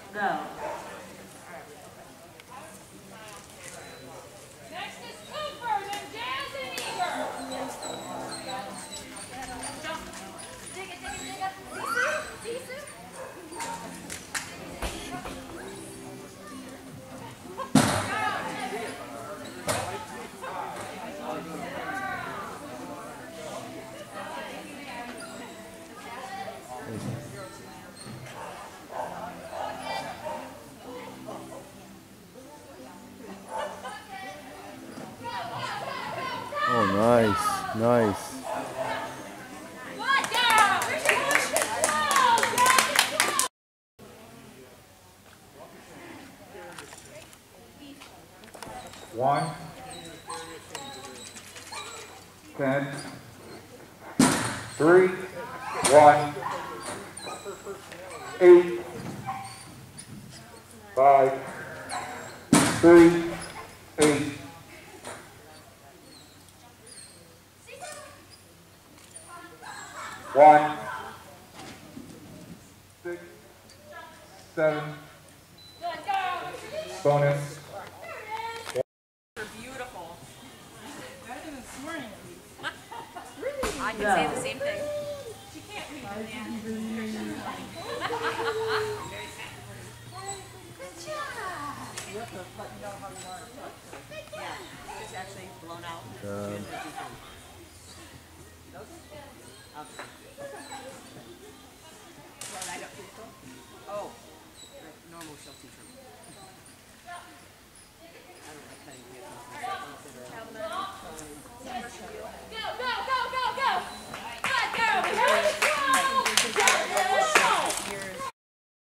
Go. Next is Cooper, then Jazz and Eager. Jump. Dig it, dig it, dig it. Sisu? Oh, nice, nice. One, 10, 3, 1, 8, 5, 3, 8. 1, 6, 7, bonus. Beautiful. Better than this morning, at least. I can say the same thing. She can't read the Good job. You have to let me know how you want it.